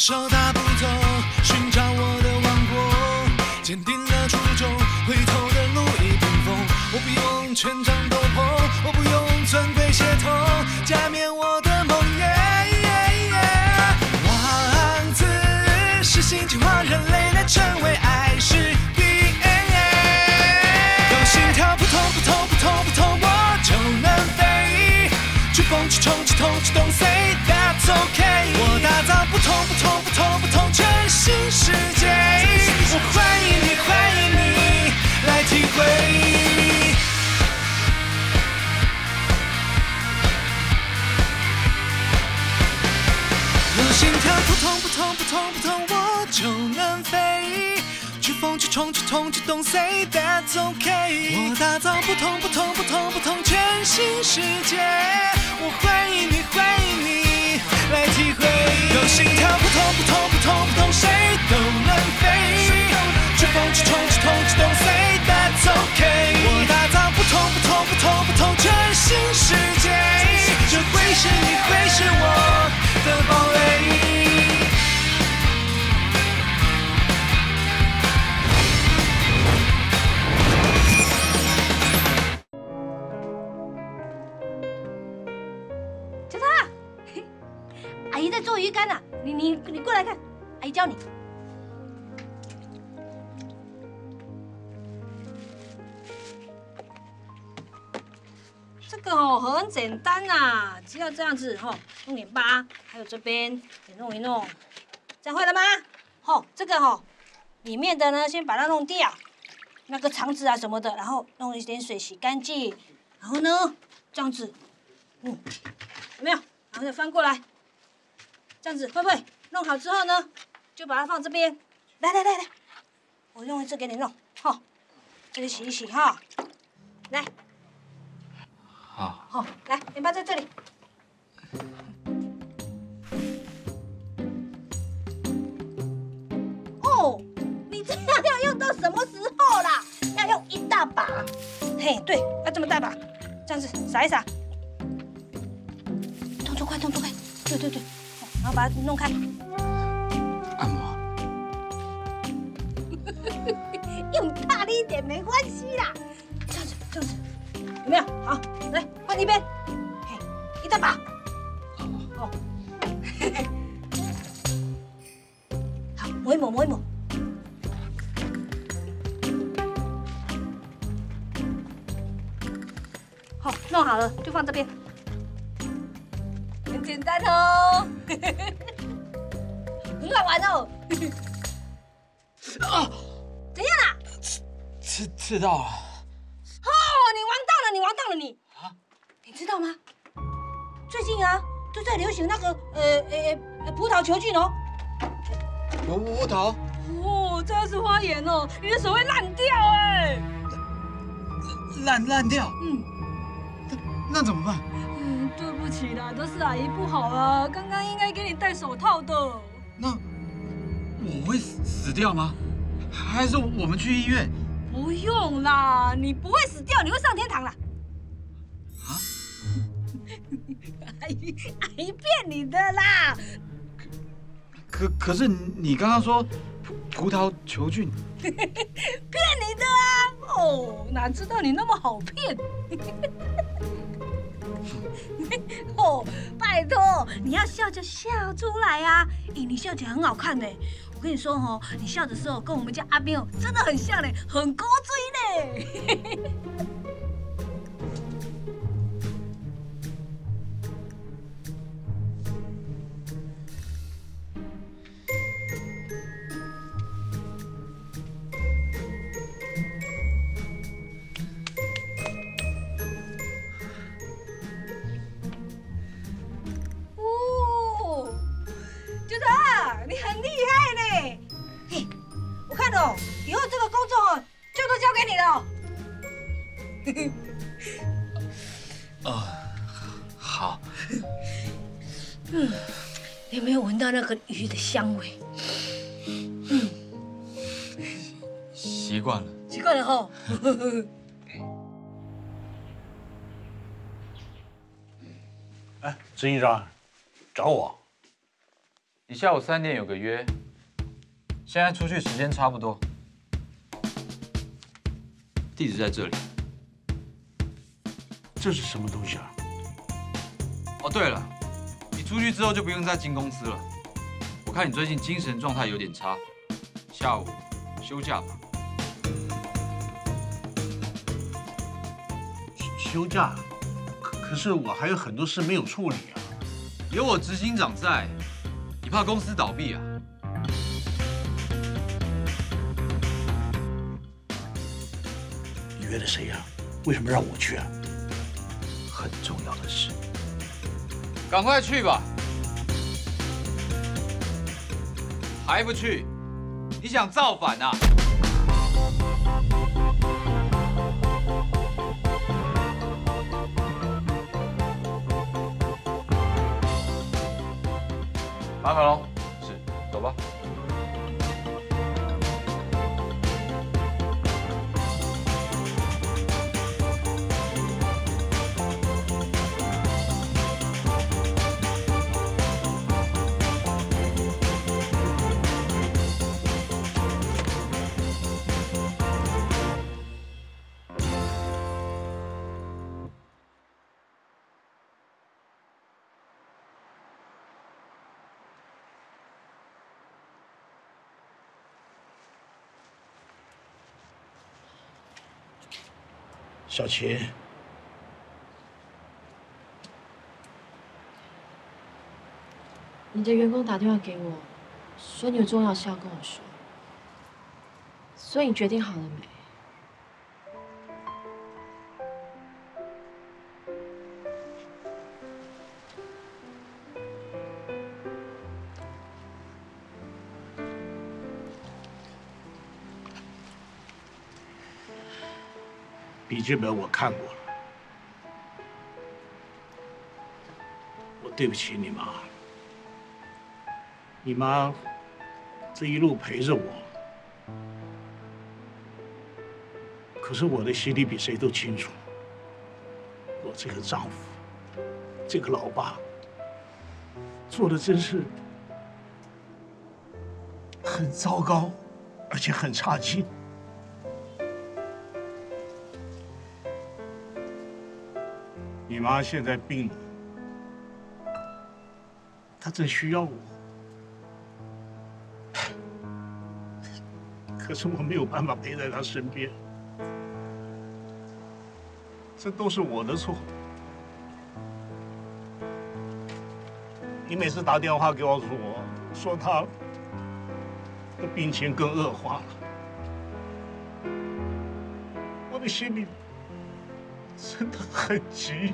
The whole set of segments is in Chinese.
手大步走，寻找我的王国，坚定了初衷，回头的路一片风。我不用权杖斗篷，我不用尊贵血统，加冕我的梦。王子是心进化人类的成为爱是 DNA， 有心跳扑通扑通扑通扑通，我就能飞，去风去冲去痛去动 ，Say that's OK。我打造不同不同不同不同全新世界，我欢迎你欢迎你来体会。有心跳扑通扑通扑通扑通，我就能飞，去风去冲去痛去动 ，Say that's OK。我打造不同不同不同不同全新世界，我欢迎你欢迎你来体会。有心跳扑通扑通扑通扑通，谁都能飞，去风去冲去痛去动 ，Say that's OK。我打造不同不同不同不同全新世界，这会是你会是我的堡垒。 小塔，阿姨在做鱼竿呢，你过来看，阿姨教你。这个哦很简单呐，只要这样子哈，弄点疤，还有这边也弄一弄，这样会了吗？吼，这个吼里面的呢，先把它弄掉，那个肠子啊什么的，然后弄一点水洗干净，然后呢这样子，有没有？然后再翻过来，这样子会不会？弄好之后呢，就把它放这边。来，我用这给你弄，吼，这里洗一洗哈，来。好，来，盐巴在这里。哦，你这样要用到什么时候啦？要用一大把。嘿，对，要这么大把，这样子撒一撒。动作快，对，然后把它弄开。 按摩。 用大力一点没关系啦，这样子，有没有？好，来换一边，嘿，一大把。哦，好，抹一抹。好，弄好了就放这边，很简单哦，很好玩哦。 啊！ 怎样啦？ 刺到了！ 哦，你完蛋了你！啊，你知道吗？最近啊，都在流行那个葡萄球菌哦。 葡萄？ 哦，这要是花眼哦，你的手会烂掉哎。 烂掉？那怎么办？ 对不起啦，都是阿姨不好啊，刚刚应该给你戴手套的。 那我会死掉吗？还是我们去医院？ 不用啦，你不会死掉，你会上天堂啦。 啊？ 阿姨骗你的啦。 可是你刚刚说葡萄球菌。 骗你的啊！哦，哪知道你那么好骗。哦，拜托，你要笑就笑出来啊！你笑起来很好看呢。我跟你说哦，你笑的时候跟我们家阿斌真的很像嘞，很勾追呢。你很厉害呢，嘿，我看哦，以后这个工作哦，就都交给你了。 好。 你有没有闻到那个鱼的香味？ 习惯了。 习惯了哈。 哎，执行长，找我？ 你下午3点有个约，现在出去时间差不多。地址在这里。 这是什么东西啊？ 哦，对了，你出去之后就不用再进公司了。我看你最近精神状态有点差，下午休假吧。 休假？可是我还有很多事没有处理啊。 有我执行长在，你怕公司倒闭啊？ 你约了谁呀？为什么让我去啊？很重要的事。 赶快去吧！还不去？你想造反啊？麻烦喽。是，走吧。 小琴， 你的员工打电话给我，说你有重要事要跟我说，所以你决定好了没？ 笔记本我看过了，我对不起你妈。你妈这一路陪着我，可是我的心里比谁都清楚，我这个丈夫，这个老爸，做的真是很糟糕，而且很差劲。你妈现在病了，她正需要我，可是我没有办法陪在她身边，这都是我的错。你每次打电话给我说她的病情更恶化了，我的心里真的很急。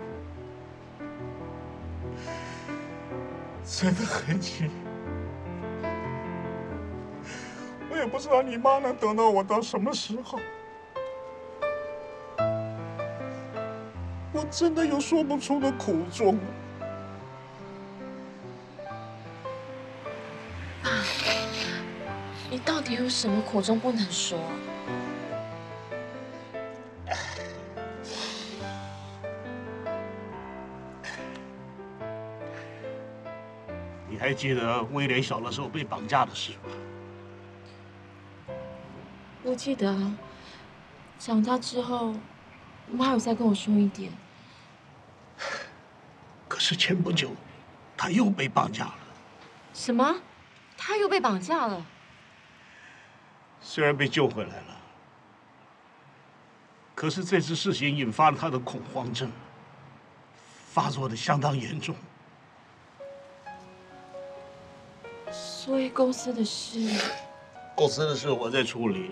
真的很急，我也不知道你妈能等到我到什么时候，我真的有说不出的苦衷。 爸，你到底有什么苦衷不能说？ 你还记得威廉小的时候被绑架的事吗？ 我记得啊，长大之后，妈有再跟我说一点。 可是前不久，他又被绑架了。 什么？他又被绑架了？ 虽然被救回来了，可是这次事情引发了他的恐慌症，发作的相当严重。 所以公司的事， 公司的事我在处理。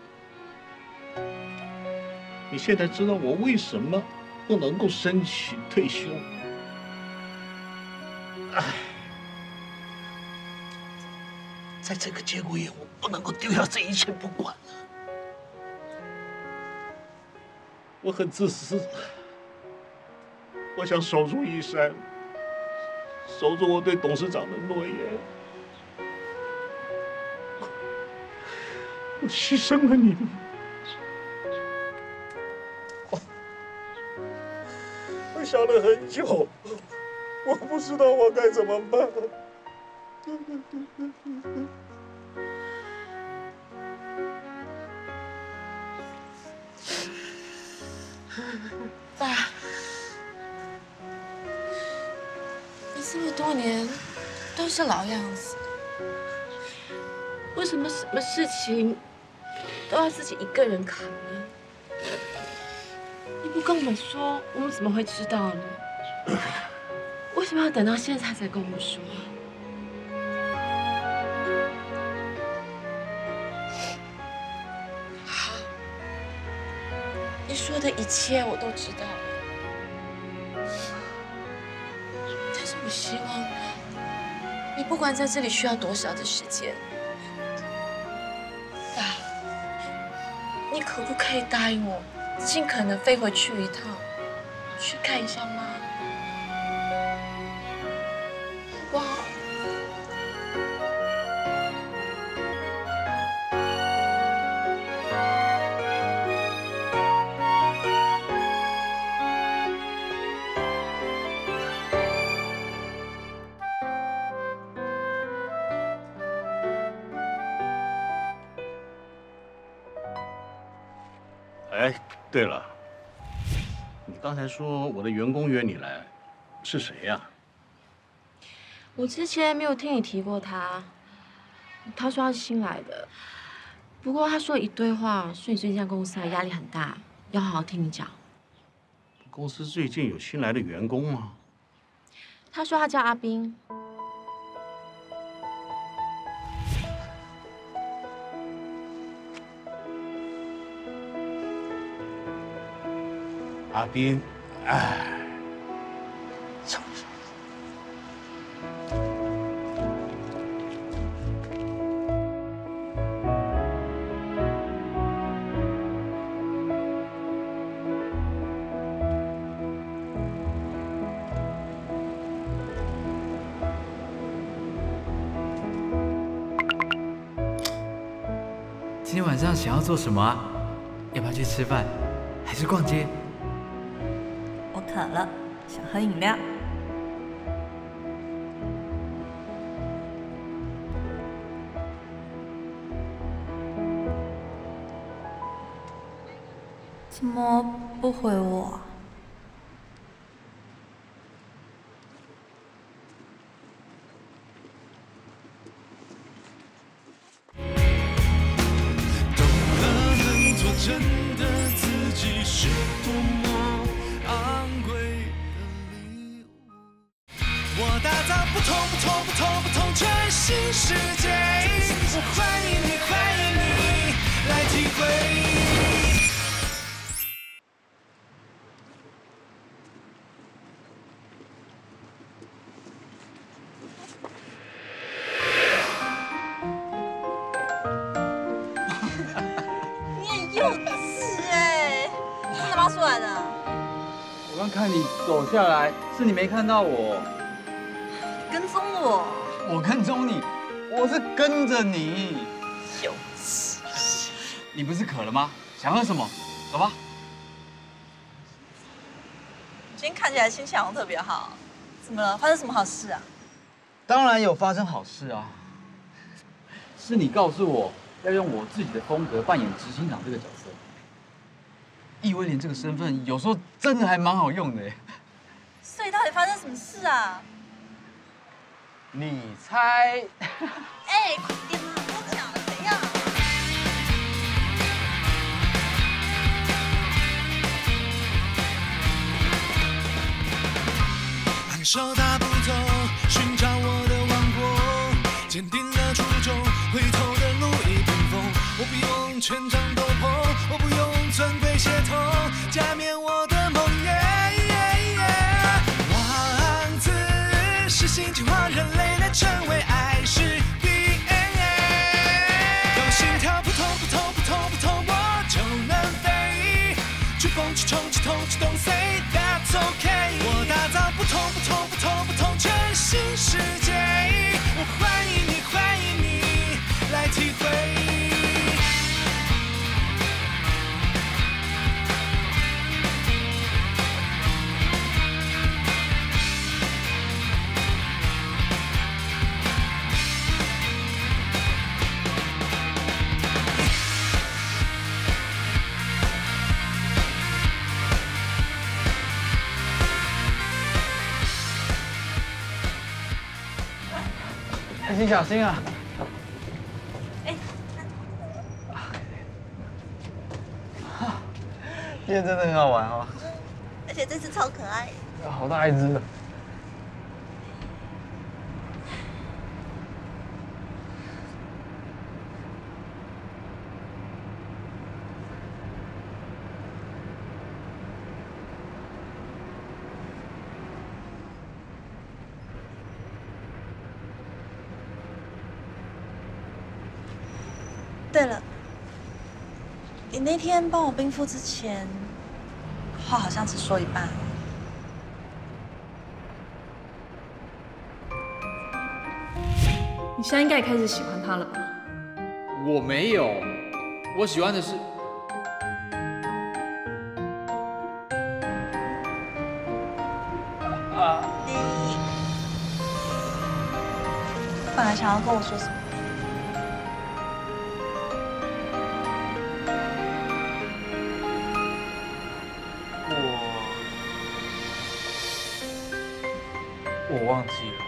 你现在知道我为什么不能够申请退休？唉，在这个节骨眼，我不能够丢下这一切不管了。我很自私，我想守住一山，守住我对董事长的诺言。我牺牲了你们，我想了很久，我不知道我该怎么办。 爸，你这么多年都是老样子，为什么什么事情都要自己一个人扛呢？你不跟我们说，我们怎么会知道呢？为什么要等到现在才跟我们说？好，你说的一切我都知道了，但是我希望你不管在这里需要多少的时间，爸，你可不可以答应我，尽可能飞回去一趟，去看一下妈？好不好？ 哎，对了，你刚才说我的员工约你来，是谁呀？ 我之前没有听你提过他，他说他是新来的，不过他说一堆话，说你最近在公司压力很大，要好好听你讲。 公司最近有新来的员工吗？ 他说他叫阿斌。 阿斌，哎， 今天晚上想要做什么啊？要不要去吃饭，还是逛街？ 我渴了，想喝饮料。怎么不回我？ 真的自己是多么昂贵的礼物。我打造不同全新世界，我欢迎你来体会。 我刚看你走下来，是你没看到我。 跟踪我？ 我跟踪你，我是跟着你。 幼稚！ 你不是渴了吗？想喝什么？走吧。 今天看起来心情好像特别好，怎么了？发生什么好事啊？ 当然有发生好事啊。是你告诉我要用我自己的风格扮演执行长这个角色。易威廉这个身份有时候真的还蛮好用的耶。 所以到底发生什么事啊？ 你猜？ 哎，快点嘛，我讲了，怎样？ 按手大步走，寻找我的王国，坚定了初衷，回头的路一平风。我不用权杖斗篷，我不用尊贵血统，加冕我的梦魇。王子是心进化人类的称谓，爱是 DNA。有心跳扑通，我就能飞。去风去冲去痛去don't say that's okay。我打造不同全新世界，我欢迎你来体会。 心小心啊！ 哎， 今天真的很好玩哦， 而且这只超可爱。 好大一只的。 对了，你那天帮我冰敷之前，话好像只说一半。 你现在应该也开始喜欢他了吧？ 我没有，我喜欢的是你本来想要跟我说什么？ 我忘记了。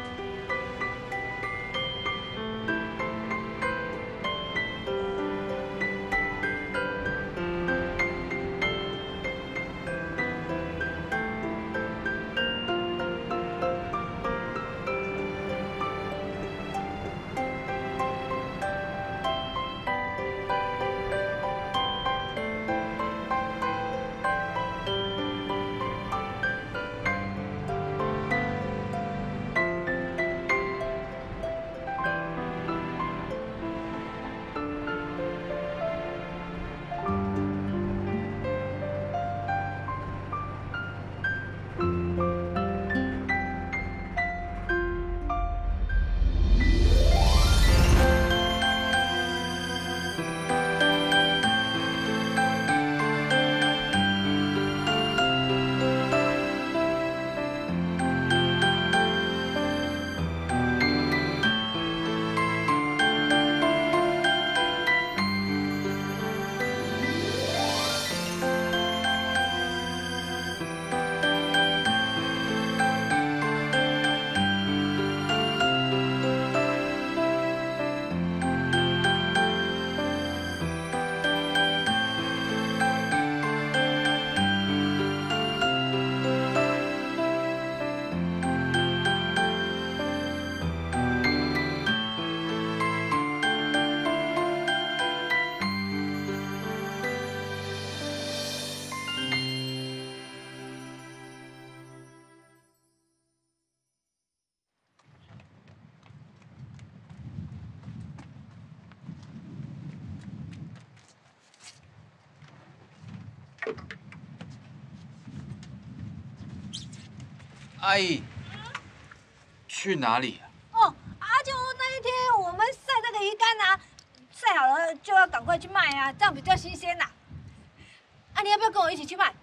阿姨，去哪里？ 哦，就那一天我们晒那个鱼干啊，晒好了就要赶快去卖啊，这样比较新鲜呐。啊，你要不要跟我一起去卖？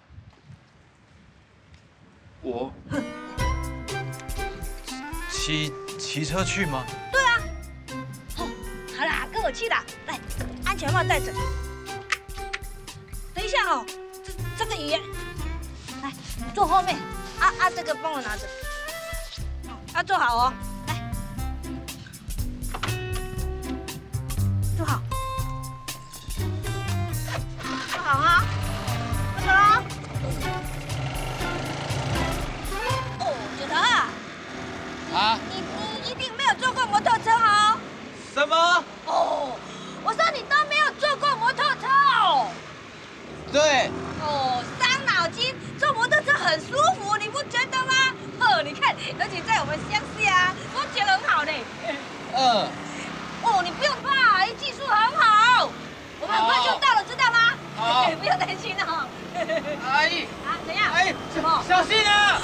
我骑车去吗？ 对啊。哦，好啦，跟我去啦。来，安全帽戴着。等一下哦，这个鱼，来，你坐后面。这个帮我拿着。坐好哦，来，坐好，坐好啊，开始喽。哦，九头啊，你一定没有坐过摩托车哦。 什么？ 哦，我说你都没有坐过摩托车哦。 对。 哦，伤脑筋，坐摩托车很舒服，你不觉得吗？你看，尤其在我们乡下，我觉得很好嘞。哦，你不用怕，技术很好，我们很快就到了，知道吗？好，不用担心哦。 阿姨。 啊，怎样？ 阿姨， 什么？ 小心啊！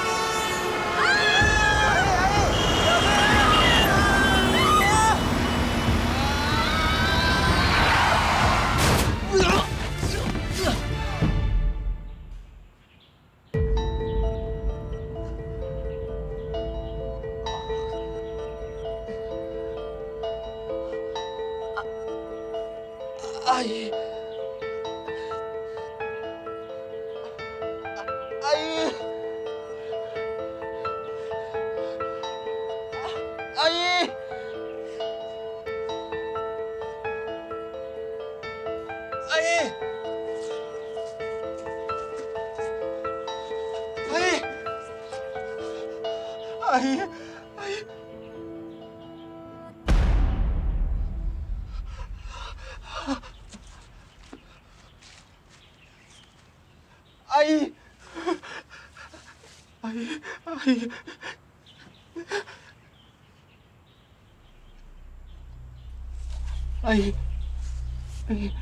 阿姨，阿姨，阿姨。 阿姨，阿姨，阿姨，阿姨，阿姨，阿姨，阿姨。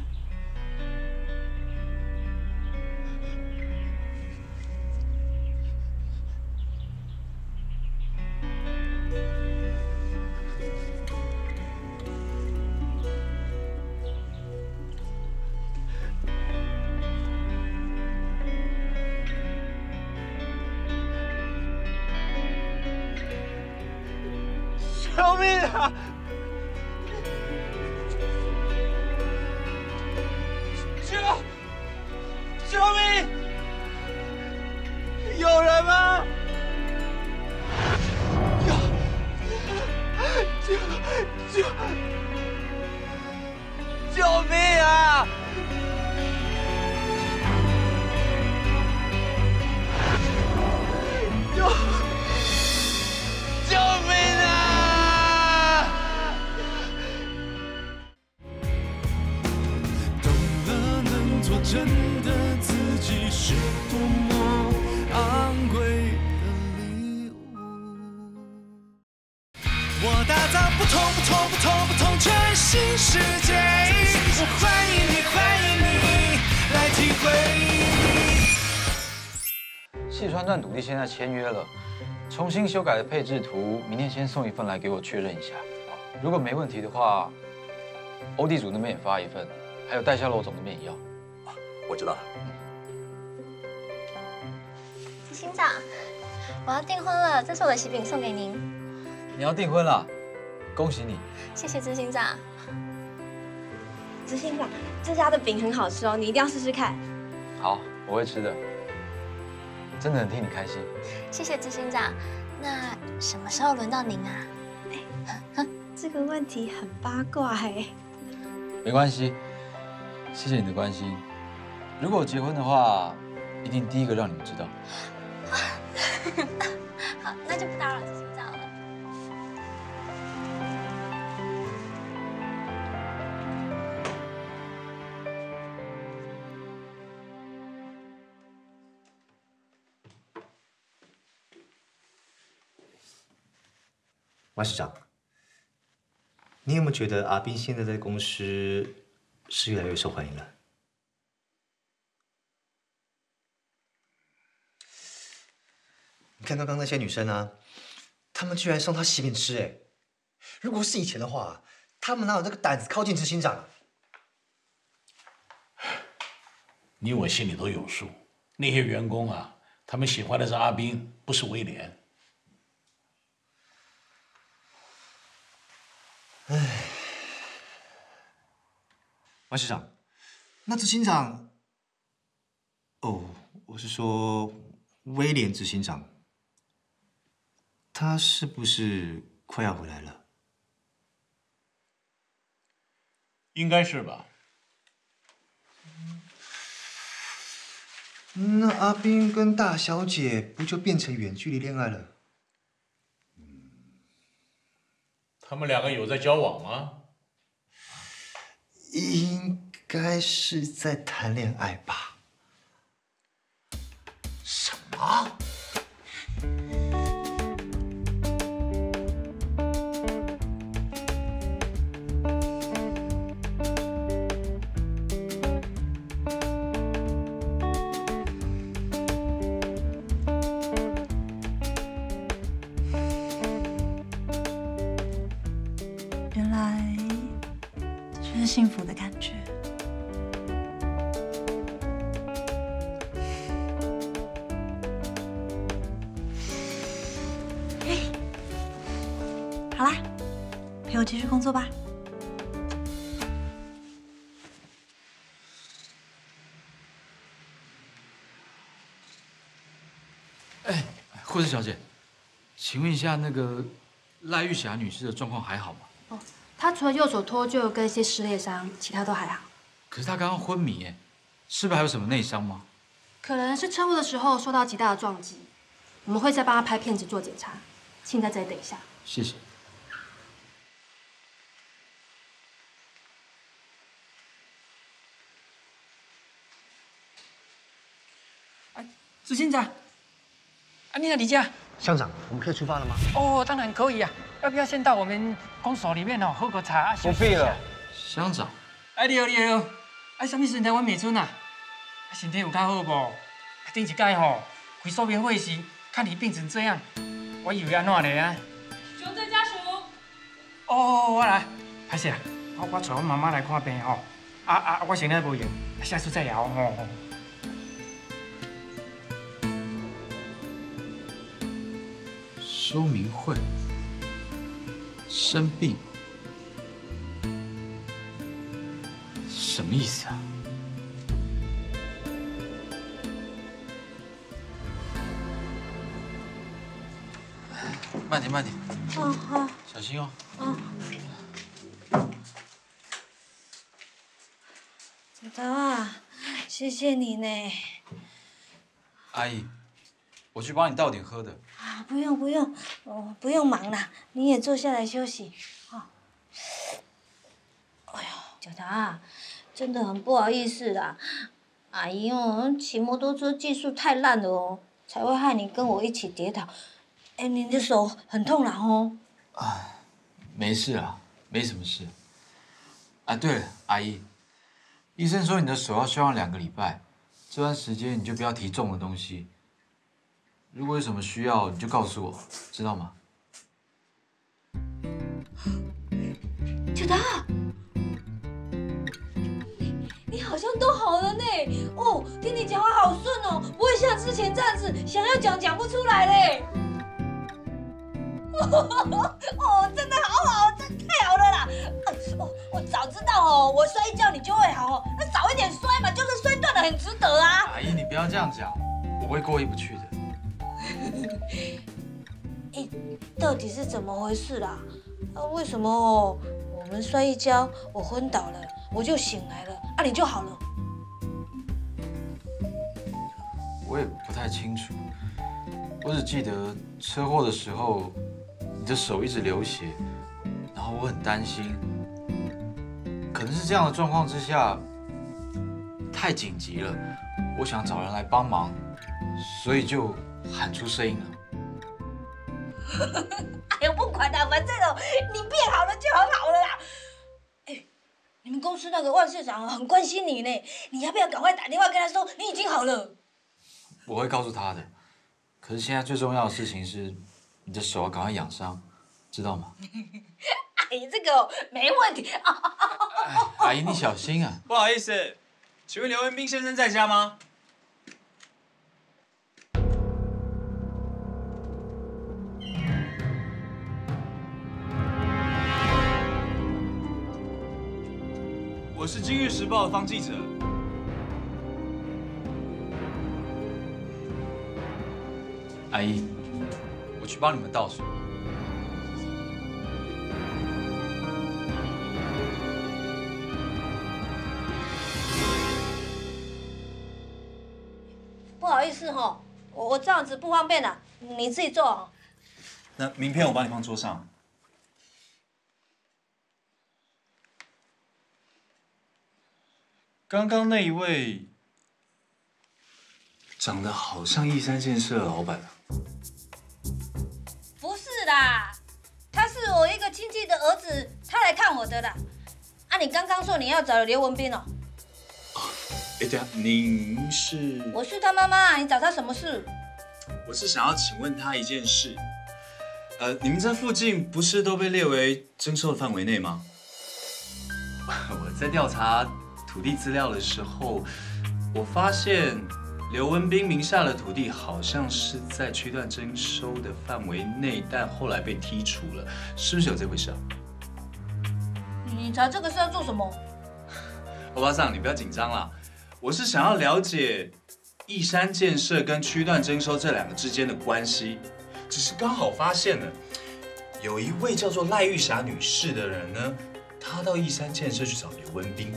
救命啊！救命！有人吗？救命啊！救命啊！ 懂了，能做真的自己是多么昂贵的礼物。我打造不同全新世界，我欢迎你来体会。 细川段土地现在签约了，重新修改的配置图，明天先送一份来给我确认一下。如果没问题的话，欧地主那边也发一份，还有代销楼总那边也要。 我知道了。 执行长，我要订婚了，这是我的喜饼送给您。 你要订婚了，恭喜你！ 谢谢执行长。 执行长，这家的饼很好吃哦，你一定要试试看。 好，我会吃的。真的很替你开心。 谢谢执行长。那什么时候轮到您啊？ 这个问题很八卦哎。 没关系，谢谢你的关心。如果我结婚的话，一定第一个让你们知道。 好，那就不打扰执行长了。 王市长，你有没有觉得阿斌现在在公司是越来越受欢迎了？你看刚刚那些女生啊，她们居然送他喜饼吃哎！如果是以前的话，她们哪有这个胆子靠近执行长啊？ 你我心里都有数，那些员工啊，他们喜欢的是阿斌，不是威廉。 唉，王市长，那执行长，哦，我是说威廉执行长，他是不是快要回来了？ 应该是吧。 那阿斌跟大小姐不就变成远距离恋爱了？ 他们两个有在交往吗？ 应该是在谈恋爱吧。 什么？ 原来这就是幸福的感觉。好啦，陪我继续工作吧。 哎，护士小姐，请问一下，那个赖玉霞女士的状况还好吗？ 哦，她除了右手脱臼跟一些撕裂伤，其他都还好。 可是她刚刚昏迷，哎，是不是还有什么内伤吗？ 可能是车祸的时候受到极大的撞击，我们会再帮她拍片子做检查， 请在这里等一下。 谢谢。 执行长，你在你家？ 乡长，我们可以出发了吗？ 哦，当然可以啊。要不要先到我们公所里面喝个茶？ 不必了，乡长。 你好。什么时阵来阮美村啊？身体有较好无？顶一届开说明会时，看你病成这样，我以为安怎嘞啊？ 穷追家属。 我来。歹势啦，我带我妈妈来看病我现在无闲，下次再聊说明会，生病，什么意思啊？慢点，慢点。 好。 小心哦。 子桃啊，谢谢你呢。 阿姨，我去帮你倒点喝的。 啊，不用，不用忙啦，你也坐下来休息。哎呦，小桃啊，真的很不好意思啦，阿姨骑摩托车技术太烂了才会害你跟我一起跌倒。你的手很痛啦没事啦，没什么事。对了，阿姨，医生说你的手要休养2个礼拜，这段时间你就不要提重的东西。如果有什么需要，你就告诉我，知道吗？ 小桃，你好像都好了呢。听你讲话好顺不会像之前这样子想要讲不出来嘞。真的好，真太好了啦！我早知道我摔跤你就会好那早一点摔嘛，就是摔断了很值得啊。 阿姨，你不要这样讲，我会过意不去的。 到底是怎么回事啦？为什么我们摔一跤，我昏倒了，我就醒来了，你就好了？ 我也不太清楚，我只记得车祸的时候，你的手一直流血，然后我很担心，可能是这样的状况之下太紧急了，我想找人来帮忙，所以就喊出声音了。 不管啦，反正你变好了就很好了啦。你们公司那个万市长很关心你呢，你要不要赶快打电话跟他说你已经好了？ 我会告诉他的。可是现在最重要的事情是，你的手要赶快养伤，知道吗？ 这个没问题。 阿姨，你小心啊！ 不好意思，请问刘文斌先生在家吗？我是《今日时报》的方记者。 阿姨，我去帮你们倒水。 不好意思我这样子不方便了，你自己坐。 那名片我帮你放桌上。刚刚那一位长得好像义山建设的老板啊。 不是啦，他是我一个亲戚的儿子，他来看我的啦。你刚刚说你要找刘文斌等一下，您是？ 我是他妈妈，你找他什么事？ 我是想要请问他一件事。你们这附近不是都被列为征收的范围内吗？我在调查土地资料的时候，我发现刘文斌名下的土地好像是在区段征收的范围内，但后来被剔除了，是不是有这回事啊？ 你查这个是要做什么？ 欧巴桑，你不要紧张啦，我是想要了解义山建设跟区段征收这2个之间的关系，只是刚好发现了有一位叫做赖玉霞女士的人呢，她到义山建设去找刘文斌。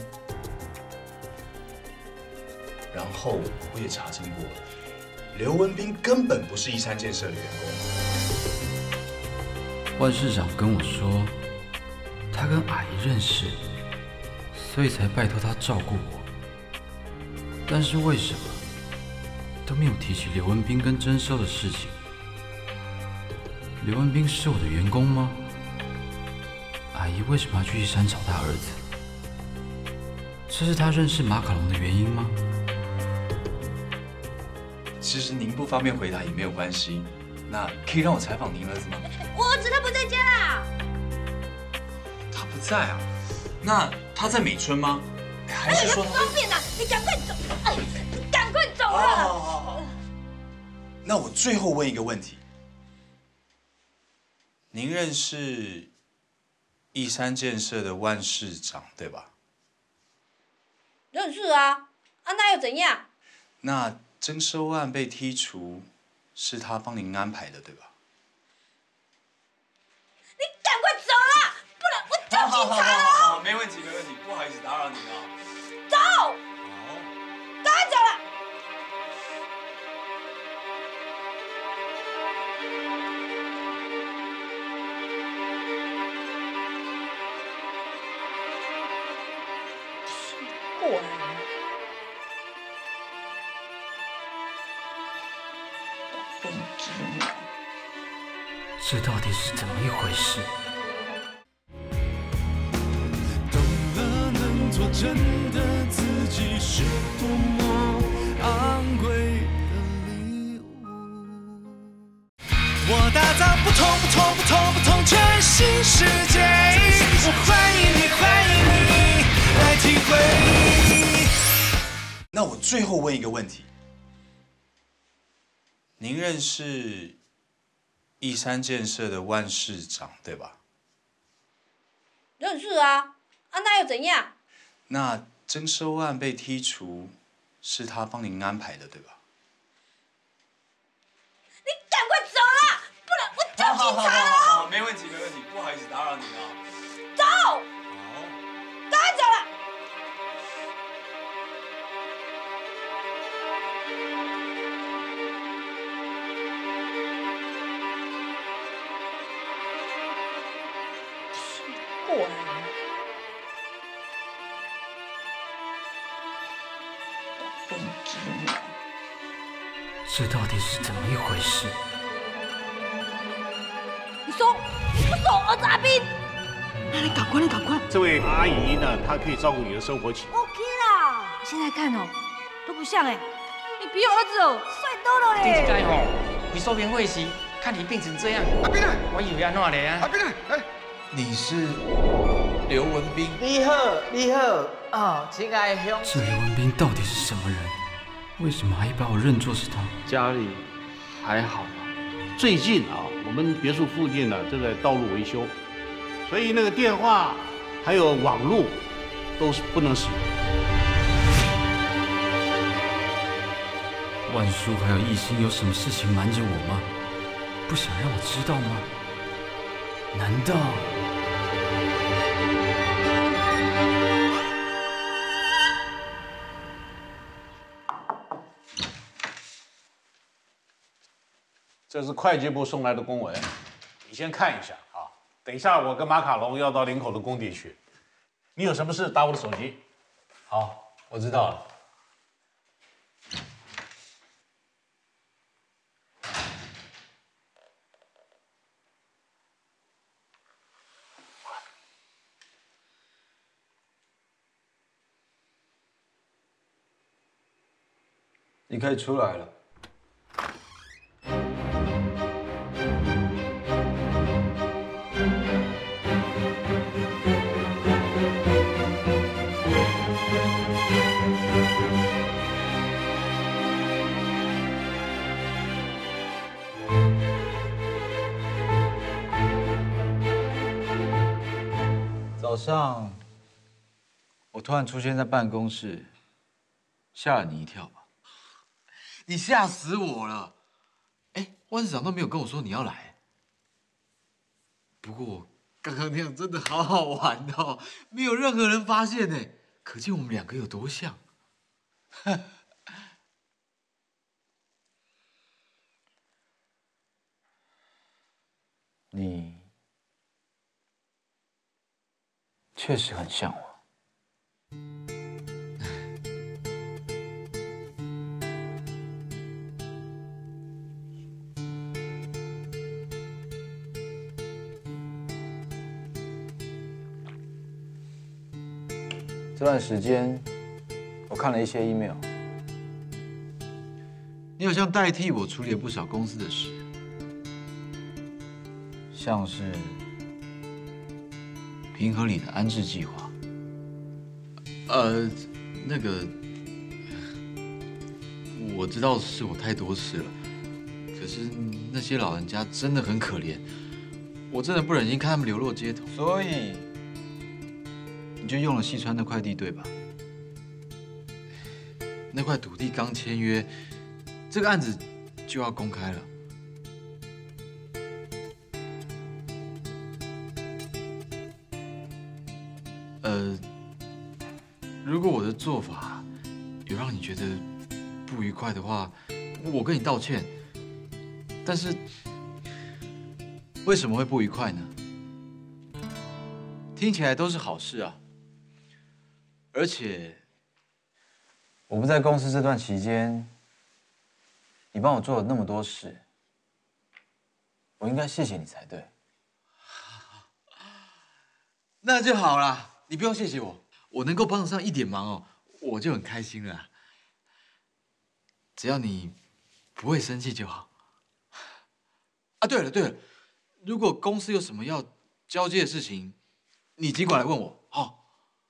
然后我也查证过了，刘文斌根本不是义山建设的员工。 万市长跟我说，他跟阿姨认识，所以才拜托他照顾我。但是为什么都没有提起刘文斌跟征收的事情？刘文斌是我的员工吗？阿姨为什么要去义山找他儿子？这是他认识马卡龙的原因吗？ 其实您不方便回答也没有关系。那可以让我采访您儿子吗？ 我儿子他不在家啦。 他不在啊？那他在美村吗？还是说…… 方便啊！你赶快走！哎，你赶快走啊！ 好。那我最后问一个问题：您认识义山建设的万市长对吧？ 认识啊，那又怎样？ 那征收案被剔除，是他帮您安排的对吧？ 你赶快走啦，不然我叫警察了！ 好，没问题，不好意思打扰您啊。 走！好，赶快走了。过来。 这到底是怎么一回事？ 懂了，能做真的自己是多么昂贵的礼物。我打造不同全新世界，我欢迎你来体会。 那我最后问一个问题：您认识义山建设的万市长对吧？ 认识啊，那又怎样？ 那征收案被剔除，是他帮您安排的对吧？ 你赶快走啦，不然我叫警察了！ 好，没问题，不好意思打扰您啊。 走！好，赶快走了。过来。 这到底是怎么一回事？ 你说，你不是我儿子阿斌？ 你赶快！ 这位阿姨呢，她可以照顾你的生活起居。 OK 啦。 现在看哦，都不像哎，你比我儿子哦帅多了嘞。 顶一届吼，回收编会时，看你变成这样， 阿斌啊， 我以为安怎嘞啊？ 阿斌啊，哎， 你是刘文斌？ 你好啊，亲爱的兄弟。 这刘文斌到底是什么人？为什么阿姨把我认作是他？ 家里还好吧？最近啊，我们别墅附近呢正在道路维修，所以那个电话还有网络都是不能使用。 万叔还有艺兴有什么事情瞒着我吗？不想让我知道吗？难道？ 这是会计部送来的公文，你先看一下啊。等一下我跟马卡龙要到林口的工地去，你有什么事打我的手机。 好，我知道了。你可以出来了。早上，我突然出现在办公室，吓了你一跳吧？你吓死我了！哎，万市长都没有跟我说你要来。不过刚刚那样真的好好玩哦，没有任何人发现呢，可见我们两个有多像。你确实很像我。这段时间，我看了一些 email。 你好像代替我处理了不少公司的事， 像是平和里的安置计划。那个，我知道是我太多事了，可是那些老人家真的很可怜，我真的不忍心看他们流落街头。 所以， 你就用了西川的快递对吧？那块土地刚签约，这个案子就要公开了。如果我的做法有让你觉得不愉快的话，我跟你道歉。但是为什么会不愉快呢？听起来都是好事啊。而且我不在公司这段期间，你帮我做了那么多事，我应该谢谢你才对。 那就好啦，你不用谢谢我。我能够帮得上一点忙哦，我就很开心了。只要你不会生气就好。啊，对了，如果公司有什么要交接的事情，你尽管来问我，好。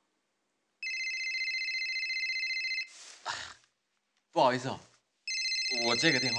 不好意思哦，我接个电话。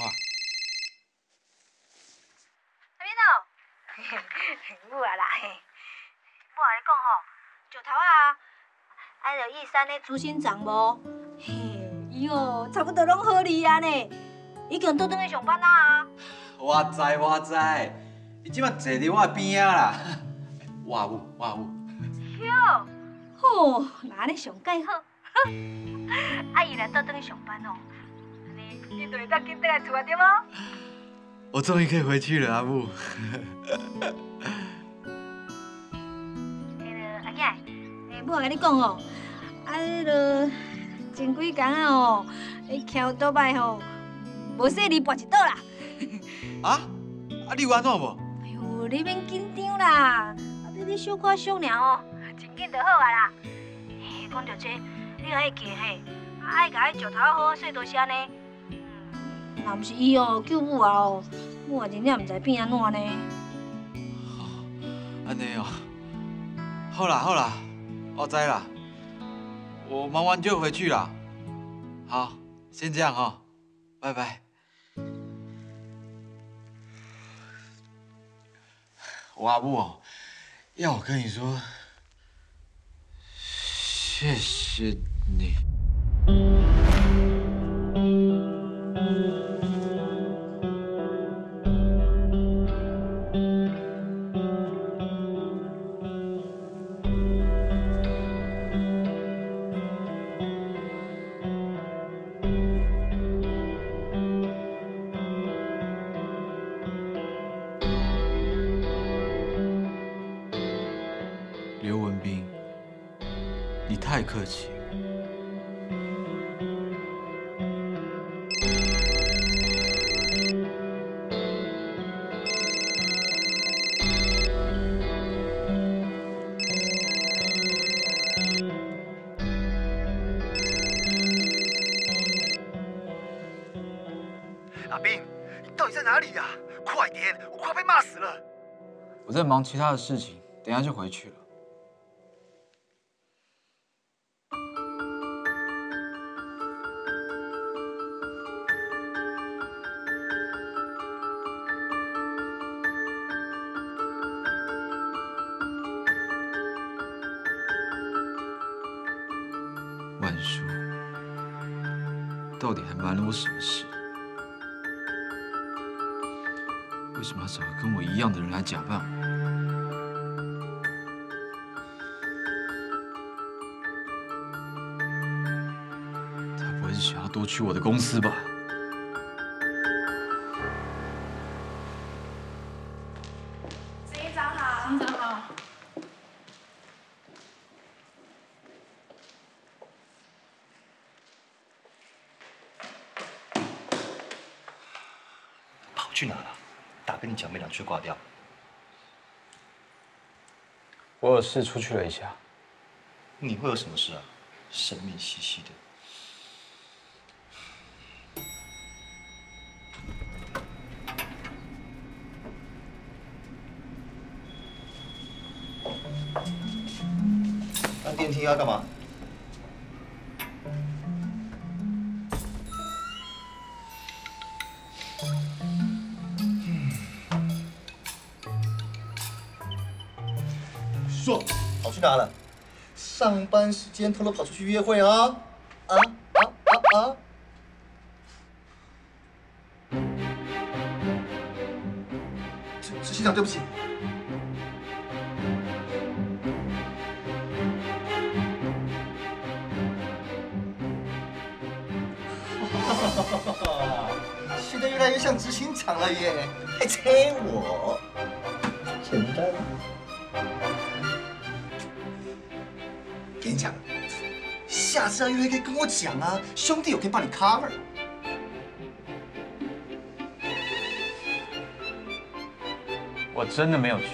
阿边哦，我啦嘿，我跟你讲吼，石头啊。爱着义山的朱新长无？嘿，伊哦，差不多拢好哩啊呢，已经倒转去上班啊。 我知，伊即摆坐伫我边仔啦。我有。 哟，吼，那安尼上介好。啊，伊若倒转去上班哦，你就会当紧倒来厝啊，对无？ 我终于可以回去了，阿母。 阿囝，我甲你讲哦。迄落前几工啊吼，徛倒摆吼，无说你跋一倒啦。 啊？你有安怎无？ 哎呦，你免紧张啦，你小可小尔哦，真紧就好啊啦。讲到这，你爱记嘿，爱甲迄石头好好说多谢呢。若不是伊哦救母哦，我也真正唔知变安怎呢。 安尼哦，好啦，我知啦。我忙完就回去了。好，先这样哈，拜拜。我阿母哦，要我跟你说，谢谢你。刘文彬，你太客气了。 阿彬，你到底在哪里呀？快点，我快被骂死了。 我在忙其他的事情，等一下就回去了。 万叔，到底还瞒了我什么事？为什么要找个跟我一样的人来假扮我？他不会是想要夺取我的公司吧？ 执行长好。执行长好。 去哪了？打跟你讲没两句挂掉。 我有事出去了一下。 你会有什么事啊？神秘兮兮的。按电梯啊，干嘛？说，跑去哪了？上班时间偷偷跑出去约会啊？执行长，对不起。现在越来越像执行长了耶，还猜我？简单。跟你讲，下次要约会可以跟我讲啊，兄弟我可以帮你 cover。 我真的没有去。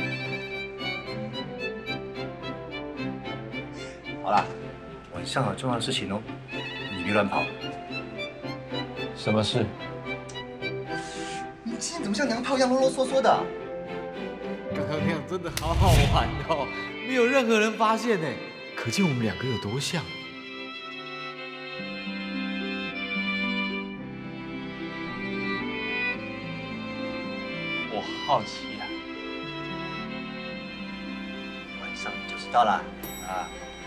好啦，晚上有重要的事情哦，你别乱跑。 什么事？ 你今天怎么像娘炮一样啰啰嗦嗦的？ 刚刚那样真的好好玩哦，没有任何人发现呢，可见我们两个有多像。 我好奇呀， 晚上你就知道了啊。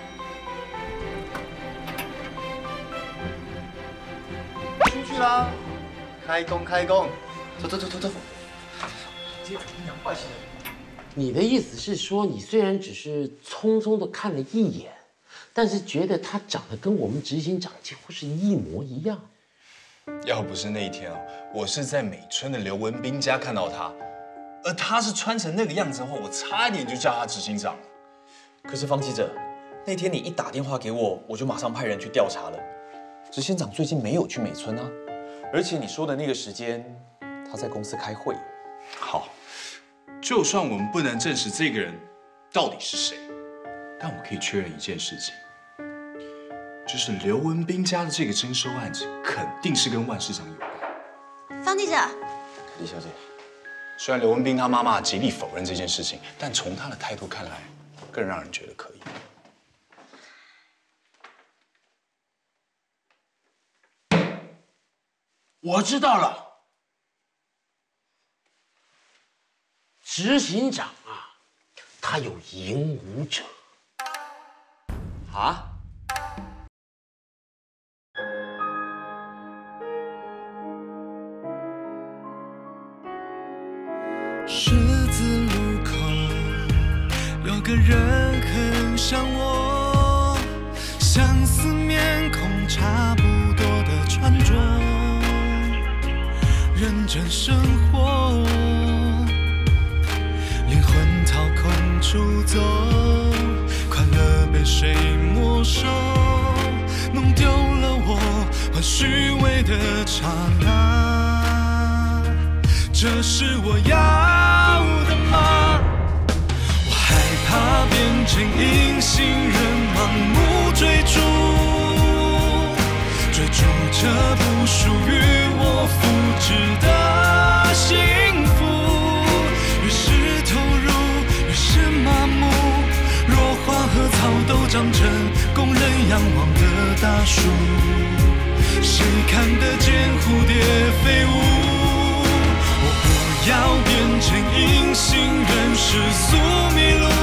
出去啦！开工开工，走。这娘坏心的。 你的意思是说，你虽然只是匆匆的看了一眼，但是觉得他长得跟我们执行长几乎是一模一样？ 要不是那一天啊，我是在美村的刘文斌家看到他，而他是穿成那个样子的话，我差一点就叫他执行长。 可是方记者，那天你一打电话给我，我就马上派人去调查了。执行长最近没有去美村啊，而且你说的那个时间，他在公司开会。 好，就算我们不能证实这个人到底是谁，但我可以确认一件事情，就是刘文斌家的这个征收案子肯定是跟万市长有关。 方记者， 李小姐，虽然刘文斌他妈妈极力否认这件事情，但从他的态度看来，更让人觉得可疑。 我知道了，执行长啊，他有引武者。 啊？ 十字路口有个人很像我，相似面孔，差不多的穿着，认真生活，灵魂掏空出走，快乐被谁没收，弄丢了我换虚伪的刹那，这是我要的吗？我害怕变成隐形人，盲目追逐，追逐着不属于我复制的幸福，越是投入越是麻木，若花和草都长成供人仰望的大树，谁看得见蝴蝶飞舞？我不要变成隐形人，世俗迷路，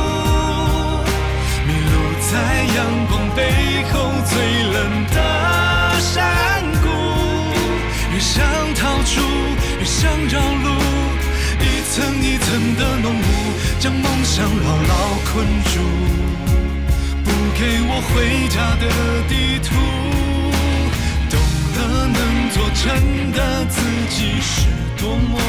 迷路在阳光背后最冷的山谷，越想逃出越想绕路，一层一层的浓雾将梦想牢牢困住，不给我回家的地图，懂了能做真的自己是多么